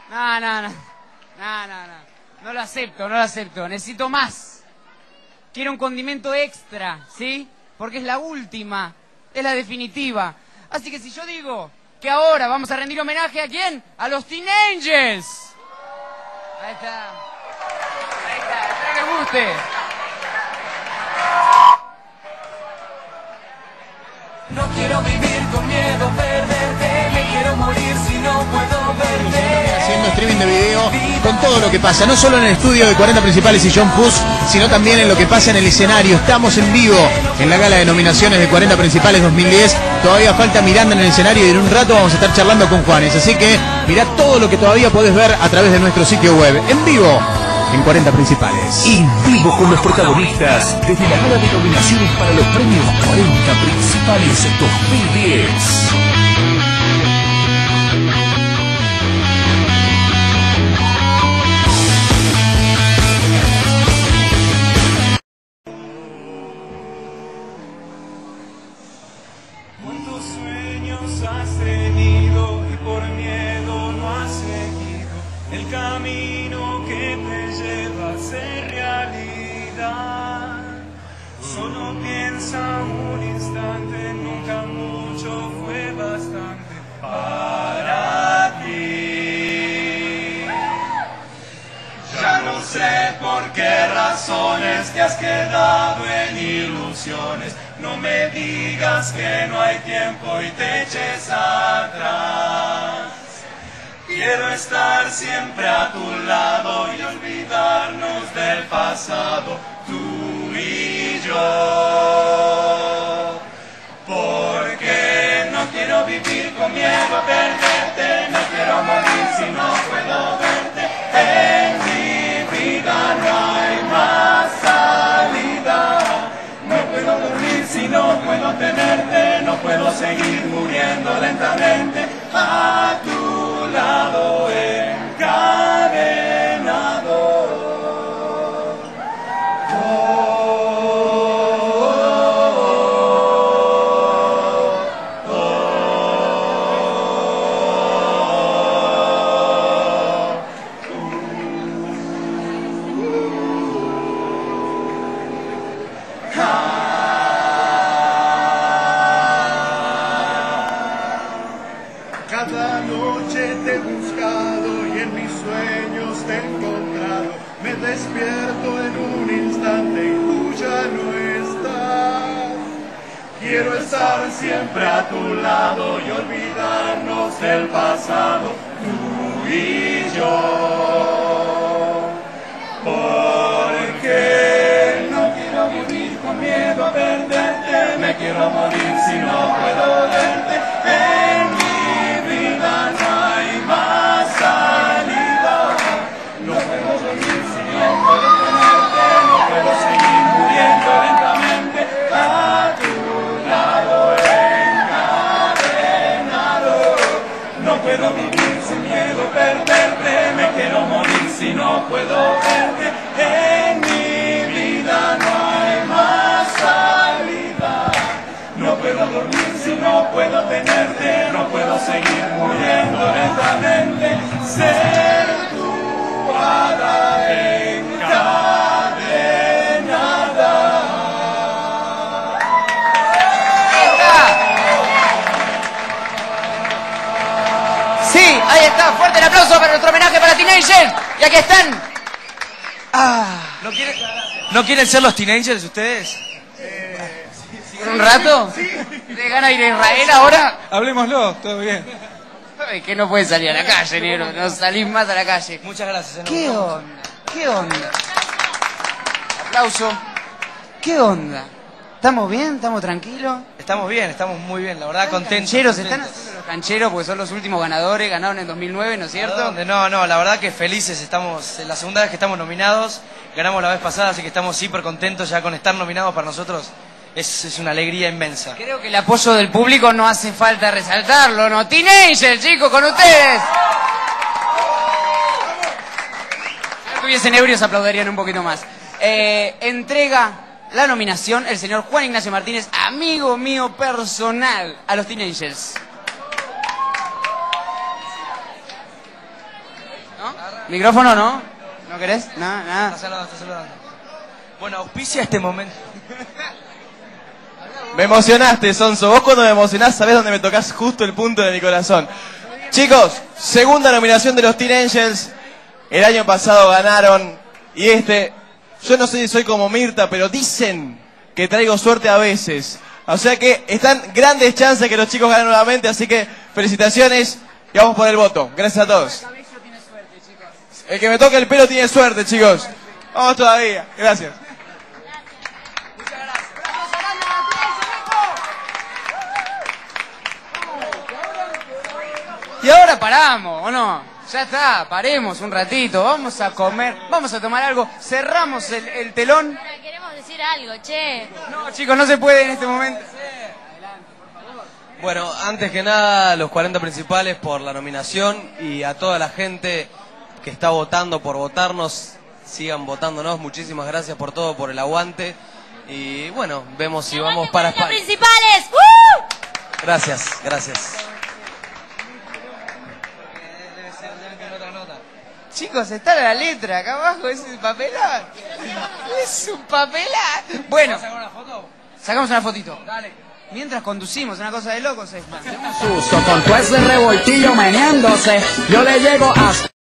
No, no, no. No, no, no. No lo acepto, no lo acepto. Necesito más. Quiero un condimento extra, ¿sí? Porque es la última, es la definitiva. Así que si yo digo que ahora vamos a rendir homenaje, ¿a quién? A los Teen Angels. Ahí está. Ahí está, espero que les guste. No quiero vivir con miedo a perderte, me quiero morir si no puedo verte. Haciendo streaming de video con todo lo que pasa, no solo en el estudio de 40 Principales y John Puss, sino también en lo que pasa en el escenario. Estamos en vivo en la gala de nominaciones de 40 Principales 2010. Todavía falta Miranda en el escenario y en un rato vamos a estar charlando con Juanes. Así que mirá todo lo que todavía podés ver a través de nuestro sitio web. En vivo en 40 Principales. En vivo con los protagonistas desde la gala de nominaciones para los premios 40 Principales 2010. ¿Cuántos sueños has tenido y por miedo no has seguido el camino que te lleva a ser realidad? Solo piensa un instante, nunca mucho fue bastante para ti. Ya no sé por qué razones te has quedado en ilusiones. No me digas que no hay tiempo y te eches atrás. Quiero estar siempre a tu lado y olvidarnos del pasado, tú y yo. Porque no quiero vivir con miedo a perderte, no quiero morir si no puedo verte. En mi vida no hay más salida. No puedo dormir si no puedo tenerte, no puedo seguir muriendo lentamente a tu lado encadenado. Cada noche te he buscado y en mis sueños te he encontrado. Me despierto en un instante y tú ya no estás. Quiero estar siempre a tu lado y olvidarnos del pasado, tú y yo. Porque no quiero vivir con miedo a perderte, me quiero morir si no puedo verte. En mi vida no hay más salida. No puedo dormir si no puedo tenerte, no puedo seguir muriendo lentamente a tu lado encadenado. No puedo vivir sin miedo a perderte, me quiero morir si no puedo verte. En mi vida no hay más salida. No puedo dormir si no puedo tenerte, no puedo seguir muriendo lentamente. Ser tu hada encadenada. Sí, ahí está. Fuerte el aplauso para nuestro homenaje para Teen Angels. Y aquí están. ¿No quieren ser los Teen Angels ustedes? ¿Por un rato? ¿Te gana ir a Israel ahora? Hablemoslo, todo bien. Ay, que no puedes salir a la calle, negro. No salís más a la calle. Muchas gracias. ¿Qué onda? ¿Qué onda? Aplauso. ¿Qué onda? ¿Estamos bien? ¿Estamos tranquilos? Estamos bien, estamos muy bien, la verdad, contentos. Cancheros, ¿están contentos. haciendo los cancheros? Porque son los últimos ganadores, ganaron en 2009, ¿no es cierto? ¿Dónde? No, la verdad que felices estamos, es la segunda vez que estamos nominados, ganamos la vez pasada, así que estamos hiper contentos ya con estar nominados para nosotros, es una alegría inmensa. Creo que el apoyo del público no hace falta resaltarlo, ¿no? Teen Angels, chicos, con ustedes. Si no estuviesen ebrios aplaudirían un poquito más. Entrega la nominación el señor Juan Ignacio Martínez, amigo mío personal, a los Teen Angels. ¿No? ¿Micrófono no? ¿No querés? Nada. Está saludando. Bueno, auspicia este momento. Me emocionaste, Sonso. Vos cuando me emocionás sabés dónde me tocás justo el punto de mi corazón. Chicos, segunda nominación de los Teen Angels. El año pasado ganaron. Y yo no sé si soy como Mirta, pero dicen que traigo suerte a veces. O sea que están grandes chances que los chicos ganen nuevamente. Así que felicitaciones y vamos por el voto. Gracias a todos. El que me toque el pelo tiene suerte, chicos. Vamos todavía. Gracias. Y ahora paramos, ¿o no? Ya está, paremos un ratito, vamos a comer, vamos a tomar algo, cerramos el telón. Ahora queremos decir algo, che. No, chicos, no se puede en este momento. Bueno, antes que nada, los 40 principales por la nominación y a toda la gente que está votando por votarnos, sigan votándonos, muchísimas gracias por todo, por el aguante y bueno, vemos si vamos para España. Principales. Gracias. Chicos, está la letra acá abajo, es el papelón. Es un papelón. Bueno, sacamos una fotito. Dale. Mientras conducimos, una cosa de locos esta. Susto con todo ese revoltillo meneándose, yo le llego hasta